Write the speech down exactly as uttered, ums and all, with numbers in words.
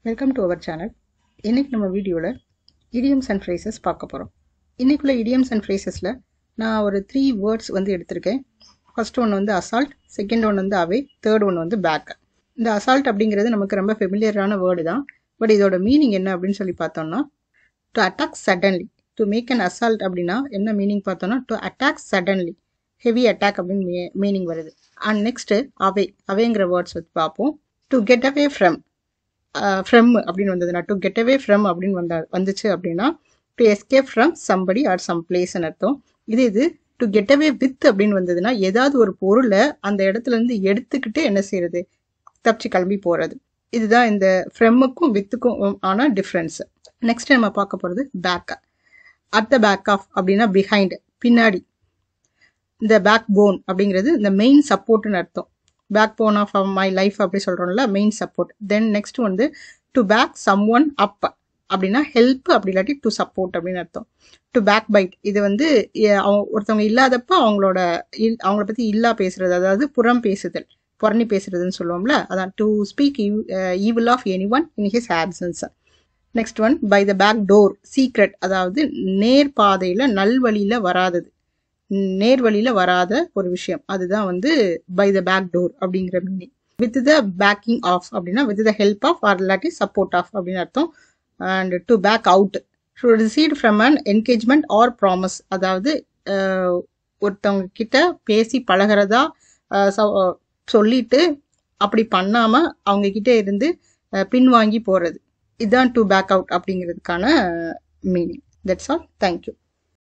Welcome to our channel. இன்னைக்கு நம்ம வீடியோல idioms and phrases பார்க்க போறோம். இன்னைக்குள்ள idioms and phrasesல நான் ஒரு three words வந்து எடுத்திருக்கேன். First one வந்து assault, second one வந்து away, third one வந்து back. இந்த assault அப்படிங்கிறது நமக்கு ரொம்ப ஃபெமிலியரான வேர்டு தான். பட் இதோட மீனிங் என்ன அப்படின்னு சொல்லி பார்த்தோம்னா to attack suddenly. To make an assault அப்படின்னா என்ன மீனிங் பார்த்தோம்னா to attack suddenly. Heavy attack அப்படின்னு மீனிங் வருது. And next away. அவேங்கிற வேர்ட்ஸ் வந்து பார்ப்போம். To get away from. From அப்படின்னு வந்ததுன்னா டு கெட் அவே ஃப்ரம் அப்படின்னு வந்தா வந்துச்சு அப்படின்னா to escape from somebody or some பிளேஸ்ன்னு அர்த்தம். இது இது டு கெட் அவே வித் அப்படின்னு வந்ததுன்னா ஏதாவது ஒரு பொருளை அந்த இடத்துல இருந்து எடுத்துக்கிட்டு என்ன செய்யறது, தப்பிச்சு கிளம்பி போறது. இதுதான் இந்த ஃப்ரெம்முக்கும் வித்துக்கும் ஆன டிஃப்ரென்ஸ். நெக்ஸ்ட் நம்ம பார்க்க போறது back. At the back of அப்படின்னா பிஹைண்ட், பின்னாடி. இந்த பேக் போன் அப்படிங்கிறது இந்த மெயின் சப்போர்ட்னு அர்த்தம். Backbone of my life அப்படி சொல்றோம்ல, மெயின் சப்போர்ட். தென் நெக்ஸ்ட் வந்து to back someone up அப்படின்னா ஹெல்ப், அப்படி இல்லாட்டி டு சப்போர்ட் அப்படின்னு அர்த்தம். டு பேக் பைட் இது வந்து ஒருத்தவங்க இல்லாதப்ப அவங்களோட அவங்கள பத்தி இல்லா பேசுறது, அதாவது புறம் பேசுதல், புறணி பேசுறதுன்னு சொல்லுவோம்ல, அதான் to speak evil of anyone in his absence. Next one by the back door, secret, அதாவது நேர் பாதையில நல்வழியில வராதது, நேர்வழியில வராத ஒரு விஷயம், அதுதான் வந்து பை த பேக் டோர் அப்படிங்கிற meaning. With the backing of அப்படின்னா with the help of or இல்லாட்டி சப்போர்ட் ஆஃப் அப்படின்னு அர்த்தம். And to back out, to receive from an engagement or promise, அதாவது ஒருத்தவங்க கிட்ட பேசி பழகிறதா சொல்லிட்டு அப்படி பண்ணாம அவங்க கிட்ட இருந்து பின்வாங்கி போறது, இதுதான் டு பேக் அவுட் அப்படிங்கிறதுக்கான மீனிங். That's all. தேங்க்யூ.